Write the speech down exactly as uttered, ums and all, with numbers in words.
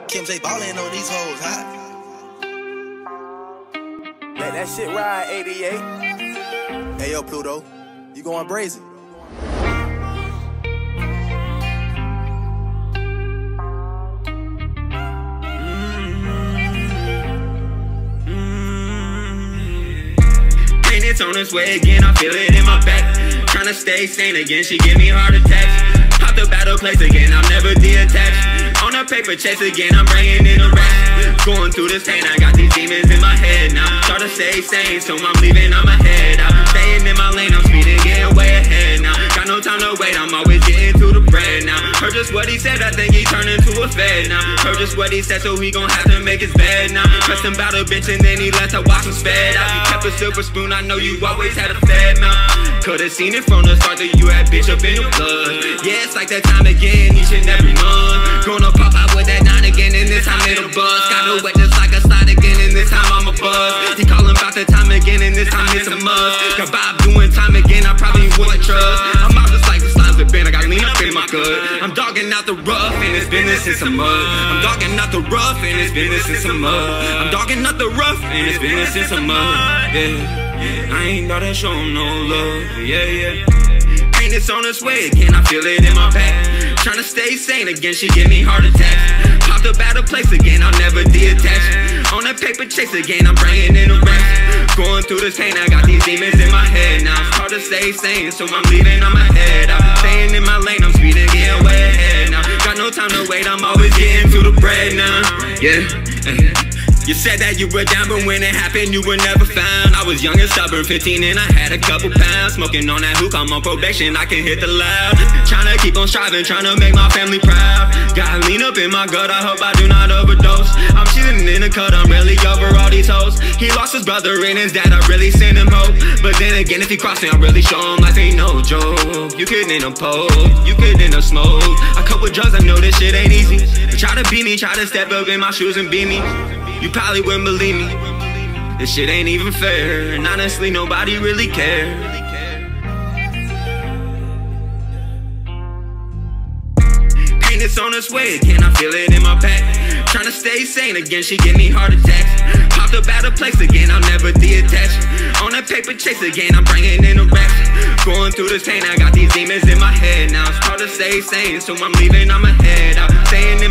Kim J ballin' on these hoes, hot. Let that shit ride, eighty-eight. Hey, yo, Pluto, you going brazen? It's on its way again, I feel it in my back. Tryna stay sane again, she give me heart attacks. Pop the battle place again, I'm never detached. On a paper chase again, I'm bringing in a rap. Going through this pain, I got these demons in my head now. Try to stay sane, so I'm leaving on my head out. Staying in my lane, I'm speeding, getting way ahead now. Got no time to wait, I'm always getting to the bread now. Heard just what he said, I think he turned into a fed now. Heard just what he said, so he gon' have to make his bed now. Pressed him about a bitch and then he left her watch him sped out. You kept a silver spoon, I know you always had a fed mouth. Could've seen it from the start that you had bitch up in your blood. Yeah, it's like that time again, each and every month. Gonna pop out with that nine again, and this time it'll buzz. Got no wet just like a slide again, and this time I'm a buzz. He callin' about the time again, and this time it's a must. Got Bob doing time again, I probably wouldn't trust. I'm out just like the slimes have been, I got lean up in my gut. I'm dogging out the rough, and it's business in some mud. I'm dogging out the rough, and it's business in some mud. I'm dogging out the rough, and it's business in some mud. Yeah. I ain't gotta show him no love, yeah, yeah. Pain is on its way again, I feel it in my back. Tryna stay sane again, she give me heart attacks. Popped up out of place again, I'll never detach. On that paper chase again, I'm bringing in a rap. Going through this pain, I got these demons in my head now. It's hard to stay sane, so I'm leaving on my head out. Staying in my lane, I'm speeding, getting way ahead now. Got no time to wait, I'm always getting to the bread now, yeah. You said that you were down, but when it happened, you were never found. I was young and stubborn, fifteen, and I had a couple pounds. Smoking on that hook, I'm on probation, I can hit the loud. Tryna keep on striving, tryna make my family proud. Got lean up in my gut, I hope I do not overdose. I'm chilling in the cut, I'm really over all these hoes. He lost his brother and his dad, I really sent him hope. But then again, if he crossed me, I really show him life ain't no joke. You could end up pole, you could end up smoke. I cut with drugs, I know this shit ain't easy. But try to beat me, try to step up in my shoes and beat me. You probably wouldn't believe me. This shit ain't even fair, and honestly nobody really cares. Pain is on its way again, I feel it in my back. Tryna stay sane again, she give me heart attacks. Popped up out of place again, I'll never detach. On that paper chase again, I'm bringing in a rap. Going through this pain, I got these demons in my head now. It's hard to stay sane, so I'm leaving on my head out. Staying in